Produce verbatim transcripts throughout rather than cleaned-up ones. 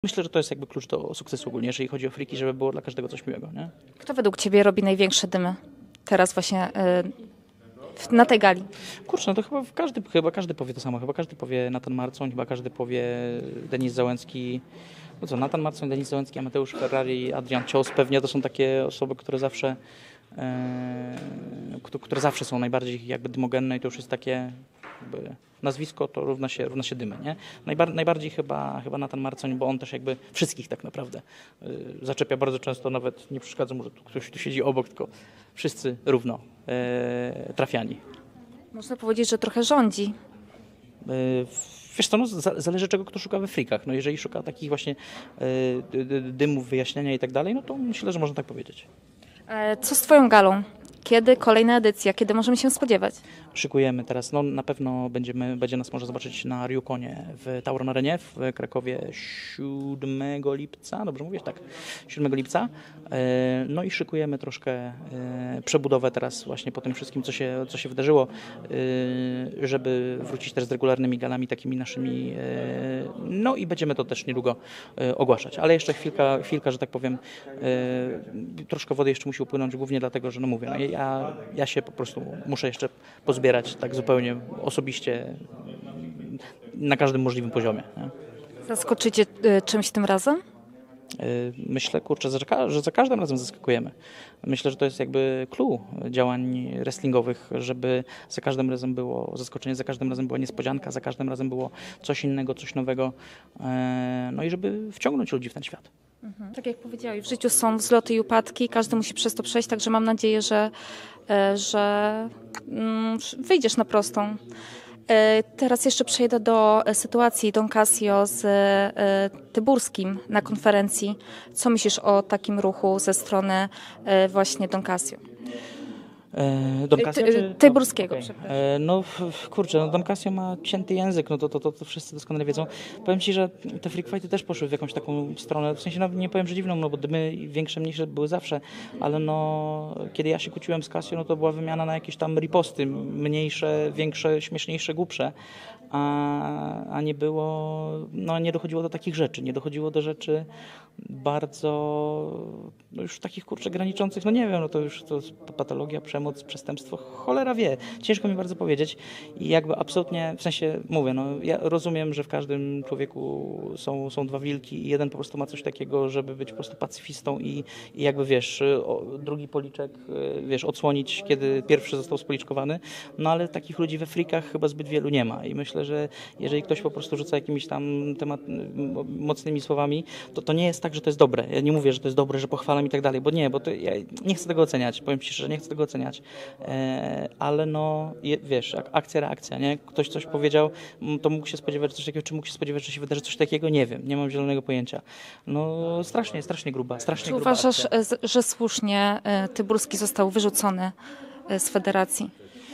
Myślę, że to jest jakby klucz do sukcesu ogólnie, jeżeli chodzi o friki, żeby było dla każdego coś miłego, nie? Kto według Ciebie robi największe dymy teraz właśnie y, na tej gali? Kurczę, no to chyba każdy, chyba każdy powie to samo. Chyba każdy powie Natan Marcoń, chyba każdy powie Denis Załęcki. No co, Natan Marcoń, Denis Załęcki, Mateusz Ferrari, Adrian Cios. Pewnie to są takie osoby, które zawsze, e, które zawsze są najbardziej jakby dymogenne i to już jest takie jakby nazwisko, to równa się, równa się dymy, nie? Najbar najbardziej chyba, chyba Natan Marcoń, bo on też jakby wszystkich tak naprawdę y, zaczepia bardzo często, nawet nie przeszkadza mu, że tu ktoś tu siedzi obok, tylko wszyscy równo y, trafiani. Można powiedzieć, że trochę rządzi. Y, Wiesz co, no, zależy czego kto szuka we frikach. No, jeżeli szuka takich właśnie y, dymów, wyjaśnienia i tak dalej, no to myślę, że można tak powiedzieć. E, co z Twoją galą? Kiedy kolejna edycja? Kiedy możemy się spodziewać? Szykujemy teraz, no na pewno będziemy, będzie nas można zobaczyć na Ryukonie w Tauron Arenie w Krakowie siódmego lipca, dobrze mówię? Tak, siódmego lipca. No i szykujemy troszkę przebudowę teraz właśnie po tym wszystkim, co się, co się wydarzyło, żeby wrócić też z regularnymi galami takimi naszymi, no i będziemy to też niedługo ogłaszać, ale jeszcze chwilka, chwilka, że tak powiem, troszkę wody jeszcze musi upłynąć, głównie dlatego, że no mówię, no ja, ja się po prostu muszę jeszcze pozbierać tak zupełnie osobiście na każdym możliwym poziomie. Nie? Zaskoczycie y, czymś tym razem? Myślę, kurczę, że za każdym razem zaskakujemy. Myślę, że to jest jakby clue działań wrestlingowych, żeby za każdym razem było zaskoczenie, za każdym razem była niespodzianka, za każdym razem było coś innego, coś nowego, no i żeby wciągnąć ludzi w ten świat. Mhm. Tak jak powiedziałeś, w życiu są wzloty i upadki, każdy musi przez to przejść, także mam nadzieję, że, że wyjdziesz na prostą. Teraz jeszcze przejdę do sytuacji Don Casio z Tyburskim na konferencji. Co myślisz o takim ruchu ze strony właśnie Don Casio? Don Casio, Ty, czy... Tyburskiego, okay. przepraszam. No kurczę, no Don Casio ma cięty język, no to, to, to, to wszyscy doskonale wiedzą. Powiem Ci, że te freak fighty też poszły w jakąś taką stronę, w sensie no, nie powiem, że dziwną, no bo dymy większe, mniejsze były zawsze, ale no kiedy ja się kłóciłem z Casio, no to była wymiana na jakieś tam riposty, mniejsze, większe, śmieszniejsze, głupsze, a, a nie było, no nie dochodziło do takich rzeczy, nie dochodziło do rzeczy bardzo, no już takich kurczę graniczących, no nie wiem, no to już to jest patologia, przemoc, przestępstwo, cholera wie, ciężko mi bardzo powiedzieć i jakby absolutnie, w sensie mówię, no ja rozumiem, że w każdym człowieku są, są dwa wilki i jeden po prostu ma coś takiego, żeby być po prostu pacyfistą i, i jakby wiesz, o, drugi policzek, wiesz, odsłonić, kiedy pierwszy został spoliczkowany, no ale takich ludzi we frikach chyba zbyt wielu nie ma i myślę, że jeżeli ktoś po prostu rzuca jakimiś tam temat, mocnymi słowami, to to nie jest tak, że to jest dobre. Ja nie mówię, że to jest dobre, że pochwalam i tak dalej, bo nie, bo to ja nie chcę tego oceniać, powiem Ci szczerze, nie chcę tego oceniać, e, ale no, je, wiesz, akcja, reakcja, nie? Ktoś coś powiedział, to mógł się spodziewać coś takiego, czy mógł się spodziewać, że się wydarzy coś takiego, nie wiem, nie mam zielonego pojęcia. No strasznie, strasznie gruba, strasznie Czy gruba uważasz, akcja. że słusznie Tyburski został wyrzucony z federacji?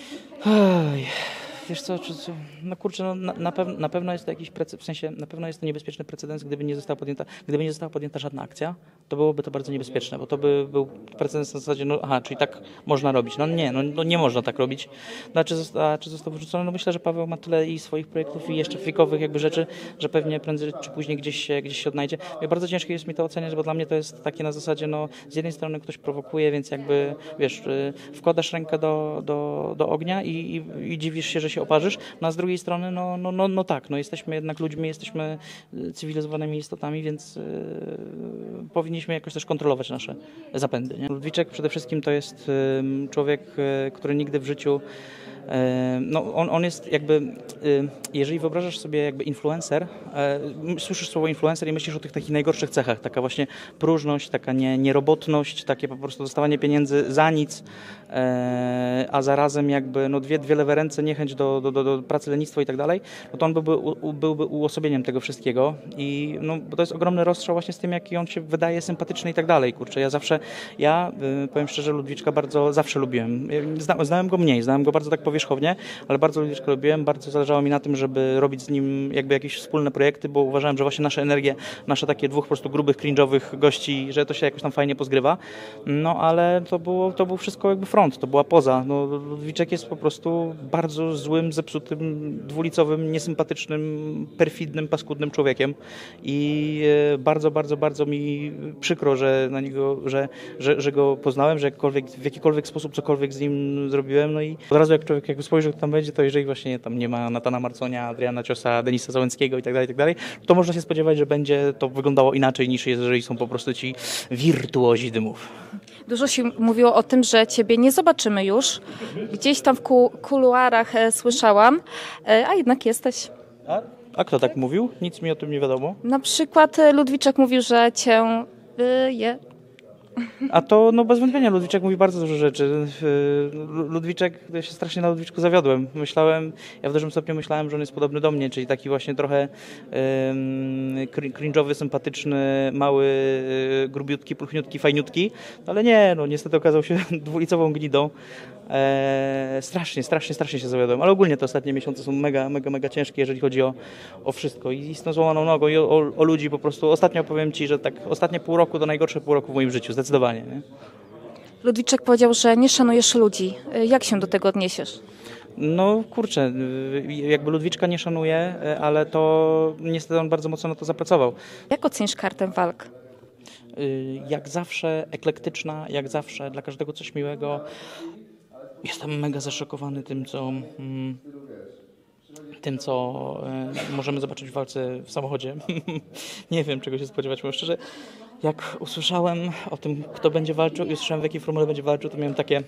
Oj. Wiesz co, czy, co, no kurczę, no na, na, pew, na pewno jest to jakiś precedens, w sensie na pewno jest to niebezpieczny precedens, gdyby nie została podjęta, gdyby nie została podjęta żadna akcja, to byłoby to bardzo niebezpieczne, bo to by był precedens na zasadzie, no aha, czyli tak można robić. No nie, no, no nie można tak robić. No, a czy, zosta, czy został wyrzucony? No myślę, że Paweł ma tyle i swoich projektów i jeszcze frikowych jakby rzeczy, że pewnie prędzej czy później gdzieś się, gdzieś się odnajdzie. I bardzo ciężko jest mi to oceniać, bo dla mnie to jest takie na zasadzie, no z jednej strony ktoś prowokuje, więc jakby, wiesz, wkładasz rękę do, do, do ognia i, i, i dziwisz się, że się oparzysz, no a z drugiej strony, no, no, no, no tak, no jesteśmy jednak ludźmi, jesteśmy cywilizowanymi istotami, więc yy, powinniśmy jakoś też kontrolować nasze zapędy. Nie? Ludwiczek przede wszystkim to jest yy, człowiek, yy, który nigdy w życiu, yy, no on, on jest jakby, yy, jeżeli wyobrażasz sobie jakby influencer, yy, słyszysz słowo influencer i myślisz o tych takich najgorszych cechach, taka właśnie próżność, taka nie, nierobotność, takie po prostu dostawanie pieniędzy za nic, yy, a zarazem jakby no dwie, dwie lewe ręce, niechęć do, do, do, do pracy, lenistwo i tak dalej, no to on byłby, u, byłby uosobieniem tego wszystkiego i no, bo to jest ogromny rozstrzał właśnie z tym, jaki on się wydaje sympatyczny i tak dalej, kurczę, ja zawsze, ja y, powiem szczerze, Ludwiczka bardzo zawsze lubiłem, Zna, znałem go mniej, znałem go bardzo tak powierzchownie, ale bardzo Ludwiczka lubiłem, bardzo zależało mi na tym, żeby robić z nim jakby jakieś wspólne projekty, bo uważałem, że właśnie nasze energie, nasze takie dwóch po prostu grubych, cringe'owych gości, że to się jakoś tam fajnie pozgrywa, no ale to było, to było wszystko jakby front, to była poza. No, Ludwiczek jest po prostu bardzo złym, zepsutym, dwulicowym, niesympatycznym, perfidnym, paskudnym człowiekiem i e, bardzo, bardzo, bardzo mi przykro, że na niego, że, że, że go poznałem, że jakkolwiek, w jakikolwiek sposób cokolwiek z nim zrobiłem, no i od razu jak człowiek jakby spojrzy, kto tam będzie, to jeżeli właśnie tam nie ma Natana Marconia, Adriana Ciosa, Denisa Załęckiego i tak dalej, i tak dalej, to można się spodziewać, że będzie to wyglądało inaczej niż jeżeli są po prostu ci wirtuozi dymów. Dużo się mówiło o tym, że ciebie nie zobaczymy już. Gdzieś tam w ku- kuluarach e, słyszałam, e, a jednak jesteś. A, a kto tak mówił? Nic mi o tym nie wiadomo. Na przykład e, Ludwiczek mówił, że cię y, je. A to no bez wątpienia Ludwiczek mówi bardzo dużo rzeczy. Lu- Ludwiczek, ja się strasznie na Ludwiczku zawiodłem. Myślałem, ja w dużym stopniu myślałem, że on jest podobny do mnie, czyli taki właśnie trochę um, cringe'owy, sympatyczny, mały, y, grubiutki, pulchniutki, fajniutki, ale nie, no niestety okazał się dwulicową gnidą. E, strasznie, strasznie, strasznie się zawiodłem, ale ogólnie te ostatnie miesiące są mega, mega, mega ciężkie, jeżeli chodzi o, o wszystko i z tą złamaną nogą i o, o, o ludzi po prostu. Ostatnio powiem Ci, że tak ostatnie pół roku to najgorsze pół roku w moim życiu, zdecydowanie. Nie? Ludwiczek powiedział, że nie szanujesz ludzi. E, Jak się do tego odniesiesz? No kurczę, y, jakby Ludwiczka nie szanuję, y, ale to niestety on bardzo mocno na to zapracował. Jak ocenisz kartę walk? Y, Jak zawsze eklektyczna, jak zawsze dla każdego coś miłego. Jestem mega zaszokowany tym, co, mm, tym, co e, możemy zobaczyć w walce w samochodzie. Nie wiem, czego się spodziewać, bo szczerze, jak usłyszałem o tym, kto będzie walczył i usłyszałem, w jakiej formule będzie walczył, to miałem takie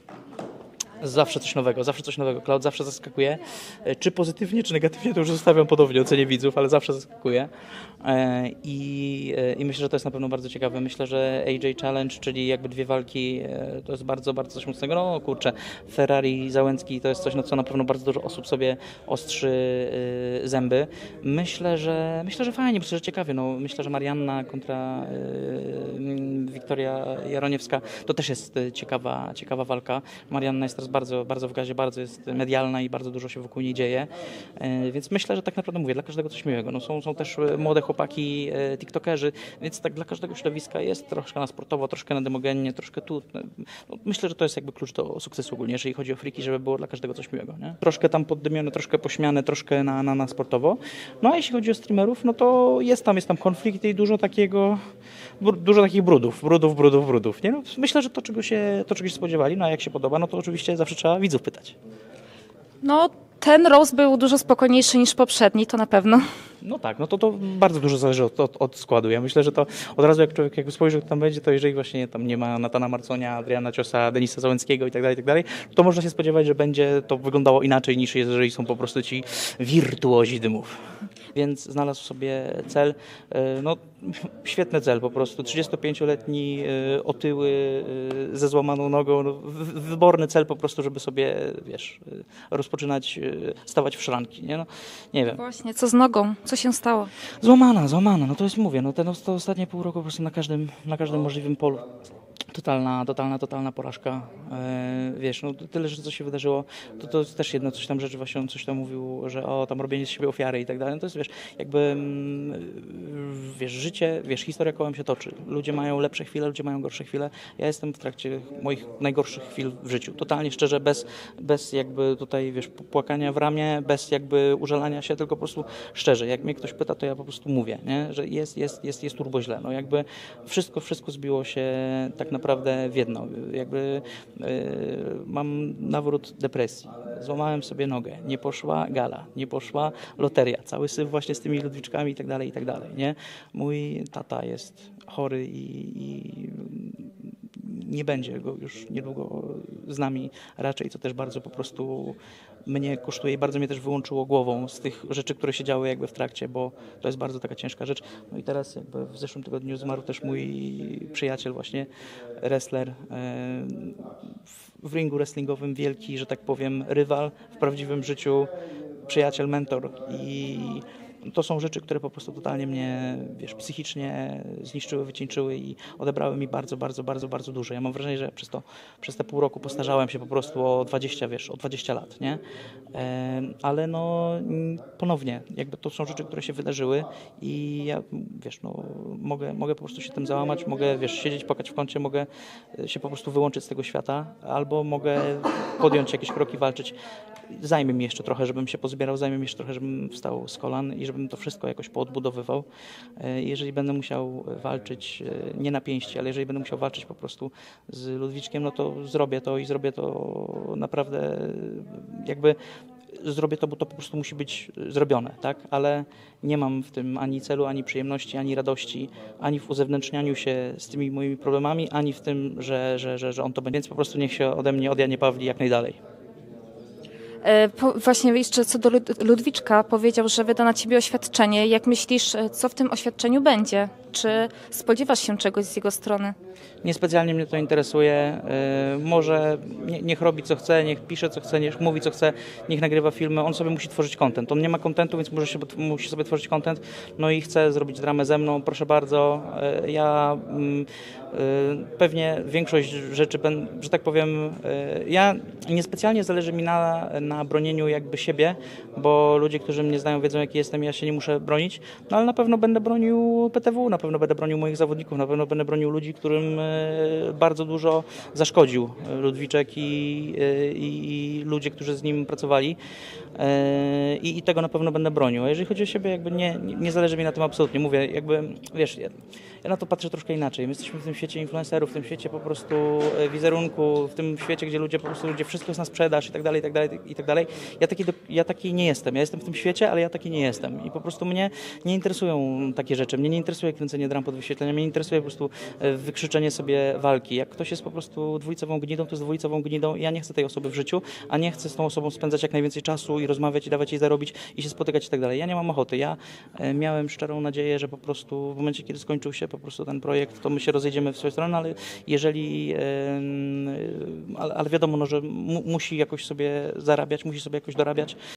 zawsze coś nowego, zawsze coś nowego. Cloud zawsze zaskakuje. E, Czy pozytywnie, czy negatywnie, to już zostawiam ponownie ocenie widzów, ale zawsze zaskakuje. E, I, e, I myślę, że to jest na pewno bardzo ciekawe. Myślę, że A J Challenge, czyli jakby dwie walki, e, to jest bardzo, bardzo coś mocnego. No kurczę, Ferrari, Załęcki to jest coś, na co na pewno bardzo dużo osób sobie ostrzy e, zęby. Myślę, że myślę, że fajnie, myślę, że ciekawie. No, myślę, że Marianna kontra e, Wiktoria Jaroniewska to też jest e, ciekawa, ciekawa walka. Marianna jest teraz bardzo, bardzo w gazie, bardzo jest medialna i bardzo dużo się wokół niej dzieje. E, Więc myślę, że tak naprawdę mówię, dla każdego coś miłego. No, są, są też e, młode chłopaki, e, tiktokerzy, więc tak dla każdego środowiska jest troszkę na sportowo, troszkę na demogennie, troszkę tu. No, myślę, że to jest jakby klucz do sukcesu ogólnie, jeżeli chodzi o friki, żeby było dla każdego coś miłego. Nie? Troszkę tam poddymione, troszkę pośmiane, troszkę na, na, na sportowo. No a jeśli chodzi o streamerów, no to jest tam, jest tam konflikt i dużo takiego, br- dużo takich brudów, brudów, brudów, brudów. Nie? No, myślę, że to czego, się, to, czego się spodziewali, no a jak się podoba, no to oczywiście zawsze trzeba widzów pytać. No, ten roast był dużo spokojniejszy niż poprzedni, to na pewno. No tak, no to, to bardzo dużo zależy od, od, od składu. Ja myślę, że to od razu jak człowiek jakby spojrzy, kto tam będzie, to jeżeli właśnie tam nie ma Natana Marconia, Adriana Ciosa, Denisa Załęckiego i tak dalej, i tak dalej, to można się spodziewać, że będzie to wyglądało inaczej niż jeżeli są po prostu ci wirtuozi dymów. Więc znalazł sobie cel, e, no świetny cel po prostu, trzydziestopięcioletni e, otyły e, ze złamaną nogą, no, wy- wyborny cel po prostu, żeby sobie, wiesz, e, rozpoczynać, e, stawać w szranki, nie? No, nie wiem. Właśnie, co z nogą? Co się stało? Złamana, złamana, no to jest, mówię, no te, to ostatnie pół roku po prostu na każdym, na każdym możliwym polu. Totalna, totalna, totalna porażka. E, wiesz, no tyle rzeczy, co się wydarzyło, to, to jest też jedno, coś tam rzeczy, właśnie on coś tam mówił, że o, tam robienie z siebie ofiary i tak dalej. No to jest, wiesz, jakby, mm, wiesz, życie, wiesz, historia kołem się toczy. Ludzie mają lepsze chwile, ludzie mają gorsze chwile. Ja jestem w trakcie moich najgorszych chwil w życiu. Totalnie szczerze, bez, bez jakby tutaj, wiesz, płakania w ramię, bez jakby użalania się, tylko po prostu szczerze. Jak mnie ktoś pyta, to ja po prostu mówię, nie? Że jest, jest, jest, jest turbo źle. No jakby wszystko, wszystko zbiło się tak naprawdę w jedno. Jakby yy, mam nawrót depresji. Złamałem sobie nogę. Nie poszła gala, nie poszła loteria. Cały syf właśnie z tymi Ludwiczkami i tak dalej, i tak dalej, nie? Mój tata jest chory i, i nie będzie go już niedługo z nami raczej, co też bardzo po prostu mnie kosztuje i bardzo mnie też wyłączyło głową z tych rzeczy, które się działy jakby w trakcie, bo to jest bardzo taka ciężka rzecz. No i teraz jakby w zeszłym tygodniu zmarł też mój przyjaciel właśnie, wrestler, e, w- w ringu wrestlingowym wielki, że tak powiem, rywal w prawdziwym życiu, przyjaciel, mentor i to są rzeczy, które po prostu totalnie mnie, wiesz, psychicznie zniszczyły, wycieńczyły i odebrały mi bardzo, bardzo, bardzo, bardzo dużo. Ja mam wrażenie, że przez to, przez te pół roku postarzałem się po prostu o dwadzieścia, wiesz, o dwadzieścia lat, nie? E, ale no ponownie, jakby to są rzeczy, które się wydarzyły i ja, wiesz, no mogę, mogę po prostu się tym załamać, mogę, wiesz, siedzieć, płakać w kącie, mogę się po prostu wyłączyć z tego świata, albo mogę podjąć jakieś kroki, walczyć. Zajmie mi jeszcze trochę, żebym się pozbierał, zajmie mi jeszcze trochę, żebym wstał z kolan i żebym to wszystko jakoś poodbudowywał. E, Jeżeli będę musiał walczyć, e, nie na pięści, ale jeżeli będę musiał walczyć po prostu z Ludwiczkiem, no to zrobię to i zrobię to naprawdę e, jakby zrobię to, bo to po prostu musi być zrobione, tak? Ale nie mam w tym ani celu, ani przyjemności, ani radości, ani w uzewnętrznianiu się z tymi moimi problemami, ani w tym, że, że, że, że on to będzie. Więc po prostu niech się ode mnie, od Janie Pawli jak najdalej. E, Po, właśnie jeszcze co do Lud- Ludwiczka powiedział, że wyda na ciebie oświadczenie. Jak myślisz, e, co w tym oświadczeniu będzie? Czy spodziewasz się czegoś z jego strony? Niespecjalnie mnie to interesuje. Yy, może nie, niech robi co chce, niech pisze co chce, niech mówi co chce, niech nagrywa filmy. On sobie musi tworzyć content. On nie ma contentu, więc może się, musi sobie tworzyć content. No i chce zrobić dramę ze mną, proszę bardzo. Yy, ja yy, pewnie większość rzeczy, ben, że tak powiem, yy, ja niespecjalnie zależy mi na, na bronieniu jakby siebie, bo ludzie, którzy mnie znają, wiedzą jaki jestem, ja się nie muszę bronić. No ale na pewno będę bronił P T W, na pewno będę bronił moich zawodników, na pewno będę bronił ludzi, którym bardzo dużo zaszkodził Ludwiczek i, i, i ludzie, którzy z nim pracowali. I, I tego na pewno będę bronił. A jeżeli chodzi o siebie, jakby nie, nie zależy mi na tym absolutnie. Mówię, jakby, wiesz, ja, ja na to patrzę troszkę inaczej. My jesteśmy w tym świecie influencerów, w tym świecie po prostu wizerunku, w tym świecie, gdzie ludzie po prostu, gdzie wszystko jest na sprzedaż i tak dalej, i tak dalej, i tak dalej. Ja taki, ja taki nie jestem. Ja jestem w tym świecie, ale ja taki nie jestem. I po prostu mnie nie interesują takie rzeczy. Mnie nie interesuje kręcenie dram pod wyświetlenia. Mnie interesuje po prostu wykrzyczenie sobie walki. Jak ktoś jest po prostu dwulicową gnidą, to jest dwulicową gnidą i ja nie chcę tej osoby w życiu, a nie chcę z tą osobą spędzać jak najwięcej czasu i rozmawiać i dawać jej zarobić i się spotykać i tak dalej. Ja nie mam ochoty. Ja e, miałem szczerą nadzieję, że po prostu w momencie, kiedy skończył się po prostu ten projekt, to my się rozejdziemy w swoją stronę, ale jeżeli, e, ale, ale wiadomo, no, że mu, musi jakoś sobie zarabiać, musi sobie jakoś dorabiać.